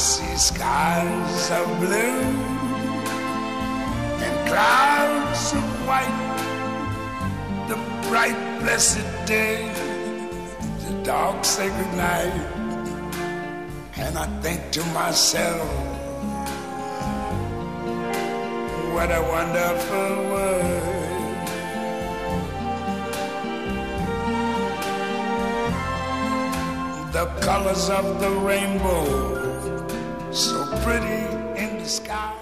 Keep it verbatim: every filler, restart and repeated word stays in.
see skies of blue and clouds of white, the bright blessed day, the dark sacred night. And I think to myself, what a wonderful world. The colors of the rainbow, so pretty in the sky.